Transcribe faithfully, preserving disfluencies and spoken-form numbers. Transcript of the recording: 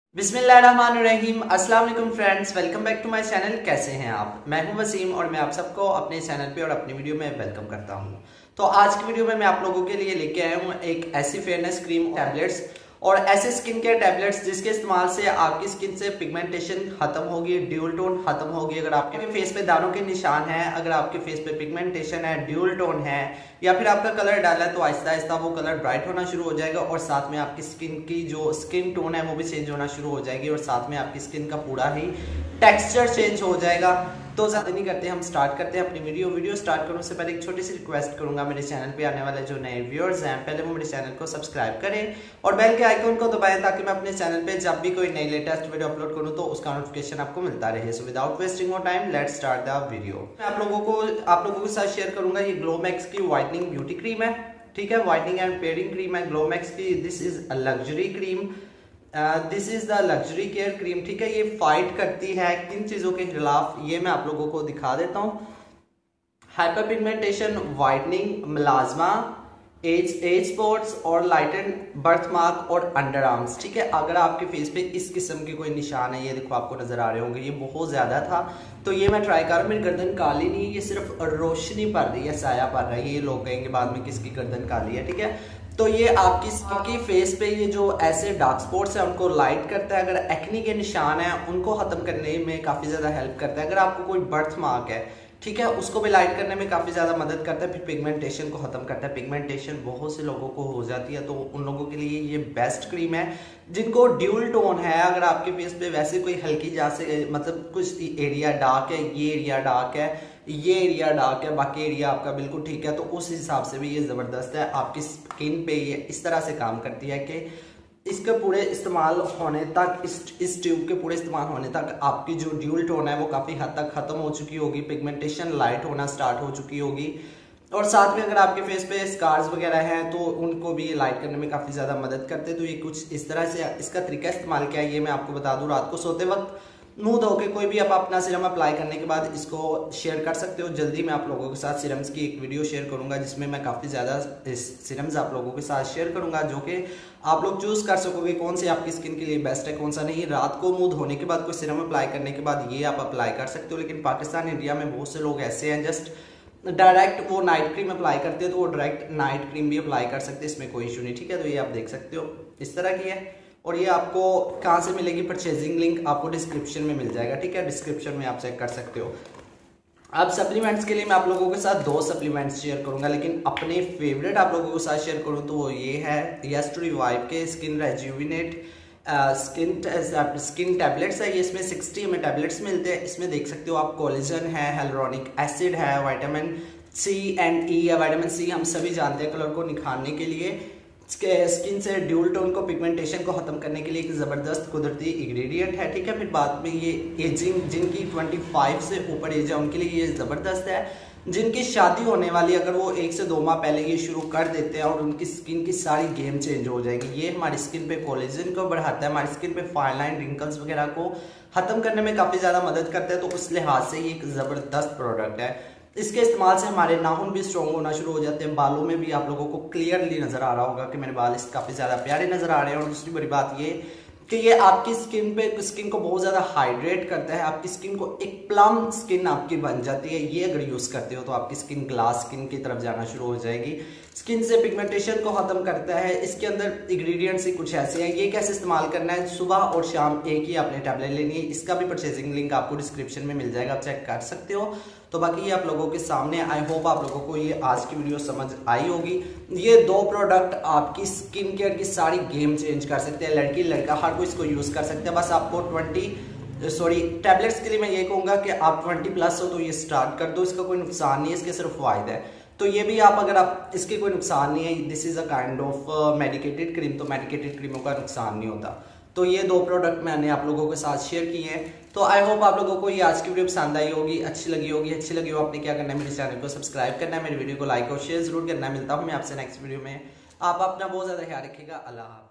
बिस्मिल्लाहिर्रहमानिर्रहीम। अस्सलाम वालेकुम friends, welcome back to my channel. कैसे हैं आप? मैं हूं वसीम और मैं आप सबको अपने चैनल पे और अपनी वीडियो में वेलकम करता हूं। तो आज की वीडियो में मैं आप लोगों के लिए लेके आया हूं एक ऐसी फेयरनेस क्रीम टैबलेट्स और ऐसे स्किन केयर टैबलेट्स जिसके इस्तेमाल से आपकी स्किन से पिगमेंटेशन खत्म होगी, ड्यूल टोन खत्म होगी। अगर आपके फेस पे दानों के निशान हैं, अगर आपके फेस पे पिगमेंटेशन है, ड्यूल टोन है या फिर आपका कलर डाला है तो आहिस्ता आहिस्ता वो कलर ब्राइट होना शुरू हो जाएगा और साथ में आपकी स्किन की जो स्किन टोन है वो भी चेंज होना शुरू हो जाएगी और साथ में आपकी स्किन का पूरा ही टेक्सचर चेंज हो जाएगा। तो ज़्यादा नहीं करते, हम स्टार्ट करते हैं अपनी वीडियो। वीडियो स्टार्ट करने से पहले एक छोटी सी रिक्वेस्ट करूंगा, मेरे चैनल पे आने वाले जो नए व्यूअर्स हैं पहले वो मेरे चैनल को सब्सक्राइब करें और बेल के आइकन को दबाएं ताकि मैं अपने चैनल पे जब भी कोई नई लेटेस्ट वीडियो अपलोड करूं तो उसका नोटिफिकेशन आपको मिलता रहे। So without wasting more time let's start the video. मैं आप लोगों को आप लोगों के साथ शेयर करूंगा ये ग्लोमैक्स की व्हाइटनिंग ब्यूटी क्रीम है, ठीक है, व्हाइटनिंग एंड पेयरिंग क्रीम है ग्लोमैक्स की। This is a luxury cream, this is the luxury care cream, ठीक है। ये फाइट करती है किन चीजों के खिलाफ ये मैं आप लोगों को दिखा देता हूँ। Hyper pigmentation, whitening, melasma, age age spots और लाइटन बर्थ मार्क और अंडर आर्म्स, ठीक है। अगर आपके फेस पे इस किस्म के कोई निशान है, ये देखो आपको नजर आ रहे होंगे, ये बहुत ज्यादा था तो ये मैं ट्राई कर रहा हूँ। मेरी गर्दन काली नहीं है, ये सिर्फ रोशनी पड़ रही है, साया पड़ रहा है। ये लोग कहेंगे बाद में किसकी गर्दन काली है, ठीक है। तो ये आपकी आपकी फेस पे ये जो ऐसे डार्क स्पॉट्स है उनको लाइट करता है। अगर एक्नी के निशान है उनको खत्म करने में काफी ज्यादा हेल्प करता है। अगर आपको कोई बर्थ मार्क है, ठीक है, उसको भी लाइट करने में काफी ज्यादा मदद करता है। फिर पिगमेंटेशन को खत्म करता है। पिगमेंटेशन बहुत से लोगों को हो जाती है तो उन लोगों के लिए ये बेस्ट क्रीम है जिनको ड्यूल टोन है। अगर आपके फेस पे वैसे कोई हल्की जैसे मतलब कुछ एरिया डार्क है, ये एरिया डार्क है, ये एरिया डार्क है, बाकी एरिया आपका बिल्कुल ठीक है, तो उस हिसाब से भी ये जबरदस्त है। आपकी स्किन पे ये इस तरह से काम करती है कि इसके पूरे इस्तेमाल होने तक, इस इस ट्यूब के पूरे इस्तेमाल होने तक आपकी जो ड्यूल टोन है वो काफी हद तक खत्म हो चुकी होगी, पिगमेंटेशन लाइट होना स्टार्ट हो चुकी होगी और साथ में अगर आपके फेस पे स्कार्स वगैरह हैं तो उनको भी लाइट करने में काफी ज्यादा मदद करते हैं। तो ये कुछ इस तरह से इसका तरीका इस्तेमाल क्या है ये मैं आपको बता दूं। रात को सोते वक्त मुंह धो के कोई भी आप अपना सीरम अप्लाई करने के बाद इसको शेयर कर सकते हो। जल्दी मैं आप लोगों के साथ सीरम्स की एक वीडियो शेयर करूंगा जिसमें मैं काफ़ी ज़्यादा सीरम्स आप लोगों के साथ शेयर करूंगा जो कि आप लोग चूज कर सकोगे कौन से आपकी स्किन के लिए बेस्ट है, कौन सा नहीं। रात को मुंह धोने के बाद कोई सीरम अप्लाई करने के बाद ये आप अप्लाई कर सकते हो। लेकिन पाकिस्तान, इंडिया में बहुत से लोग ऐसे हैं जस्ट डायरेक्ट वो नाइट क्रीम अप्लाई करते हैं तो वो डायरेक्ट नाइट क्रीम भी अप्लाई कर सकते हैं, इसमें कोई इशू नहीं, ठीक है। तो ये आप देख सकते हो इस तरह की है और ये आपको कहाँ से मिलेगी, परचेजिंग लिंक आपको डिस्क्रिप्शन में मिल जाएगा, ठीक है। डिस्क्रिप्शन में आप चेक कर सकते हो। अब सप्लीमेंट्स के लिए मैं आप लोगों के साथ दो सप्लीमेंट्स शेयर करूंगा, लेकिन अपने फेवरेट आप लोगों के साथ शेयर करूं तो वो ये है यस टू रिवाइव के skin rejuvenate skin skin tablets है। ये इसमें सिक्सटी एम टैबलेट्स मिलते हैं। इसमें देख सकते हो आप कोलेजन है, हेलुरोनिक एसिड है, विटामिन सी एंड ई है। विटामिन सी हम सभी जानते हैं कलर को निखारने के लिए, स्किन से ड्यूल टोन को, पिगमेंटेशन को खत्म करने के लिए एक जबरदस्त कुदरती इंग्रेडिएंट है, ठीक है। फिर बाद में ये एजिंग जिनकी पच्चीस से ऊपर एज है उनके लिए ये जबरदस्त है। जिनकी शादी होने वाली अगर वो एक से दो माह पहले ये शुरू कर देते हैं और उनकी स्किन की सारी गेम चेंज हो जाएगी। ये हमारी स्किन पे कोलेजन को बढ़ाता है, हमारी स्किन पे फाइन लाइन रिंकल्स वगैरह को खत्म करने में काफी ज्यादा मदद करता है। तो उस लिहाज से ये एक जबरदस्त प्रोडक्ट है। इसके इस्तेमाल से हमारे नाखून भी स्ट्रॉन्ग होना शुरू हो जाते हैं। बालों में भी आप लोगों को क्लियरली नजर आ रहा होगा कि मेरे बाल काफी ज्यादा प्यारे नजर आ रहे हैं। और दूसरी बड़ी बात ये कि ये आपकी स्किन पे स्किन को बहुत ज्यादा हाइड्रेट करता है। आपकी स्किन को एक प्लम स्किन आपकी बन जाती है। ये अगर यूज करते हो तो आपकी स्किन ग्लास स्किन की तरफ जाना शुरू हो जाएगी। स्किन से पिगमेंटेशन को खत्म करता है। इसके अंदर इंग्रेडिएंट्स ही कुछ ऐसे हैं। ये कैसे इस्तेमाल करना है, सुबह और शाम एक ही आपने टैबलेट लेनी है। इसका भी परचेजिंग लिंक आपको डिस्क्रिप्शन में मिल जाएगा, आप चेक कर सकते हो। तो बाकी ये आप लोगों के सामने, आई होप आप लोगों को ये आज की वीडियो समझ आई होगी। ये दो प्रोडक्ट आपकी स्किन केयर की सारी गेम चेंज कर सकते हैं। लड़की लड़का हर कोई इसको यूज कर सकते हैं। बस आपको ट्वेंटी सॉरी टैबलेट्स के लिए मैं ये कहूंगा कि आप ट्वेंटी प्लस हो तो ये स्टार्ट कर दो। इसका कोई नुकसान नहीं है, इसके सिर्फ फायदा है। तो ये भी आप अगर आप इसके कोई नुकसान नहीं है, this is a kind of medicated cream, तो मेडिकेटेड क्रीमों का नुकसान नहीं होता। तो ये दो प्रोडक्ट मैंने आप लोगों के साथ शेयर किए हैं। तो आई होप आप लोगों को ये आज की वीडियो पसंद आई होगी, अच्छी लगी होगी। अच्छी लगी हो आपने क्या करना है, मेरे चैनल को सब्सक्राइब करना है, मेरी वीडियो को लाइक और शेयर जरूर करना है। मिलता हूँ मैं आपसे नेक्स्ट वीडियो में। आप अपना बहुत ज्यादा ख्याल रखिएगा। अल्लाह हाफ़िज़।